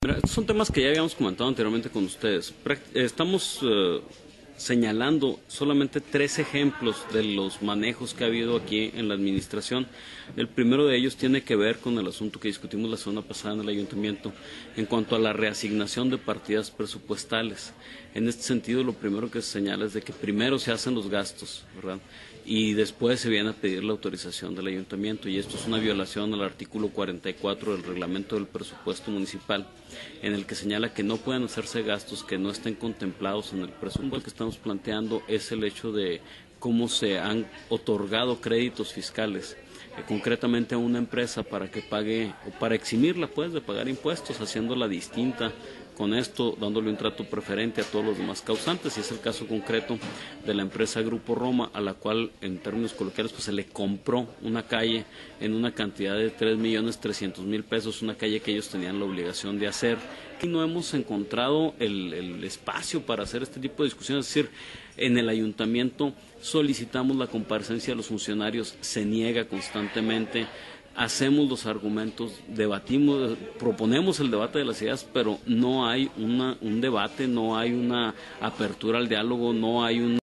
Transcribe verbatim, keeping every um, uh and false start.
Mira, estos son temas que ya habíamos comentado anteriormente con ustedes. Estamos eh, señalando solamente tres ejemplos de los manejos que ha habido aquí en la administración. El primero de ellos tiene que ver con el asunto que discutimos la semana pasada en el ayuntamiento en cuanto a la reasignación de partidas presupuestales. En este sentido, lo primero que se señala es de que primero se hacen los gastos, ¿verdad? Y después se viene a pedir la autorización del ayuntamiento, y esto es una violación al artículo cuarenta y cuatro del reglamento del presupuesto municipal, en el que señala que no pueden hacerse gastos que no estén contemplados en el presupuesto. Lo que estamos planteando es el hecho de cómo se han otorgado créditos fiscales, eh, concretamente a una empresa para que pague, o para eximirla pues de pagar impuestos, haciéndola distinta, con esto dándole un trato preferente a todos los demás causantes, y es el caso concreto de la empresa Grupo Roma, a la cual en términos coloquiales pues se le compró una calle en una cantidad de tres millones trescientos mil pesos, una calle que ellos tenían la obligación de hacer. Y no hemos encontrado el, el espacio para hacer este tipo de discusiones, es decir, en el ayuntamiento solicitamos la comparecencia de los funcionarios, se niega constantemente. Hacemos los argumentos, debatimos, proponemos el debate de las ideas, pero no hay una, un debate, no hay una apertura al diálogo, no hay un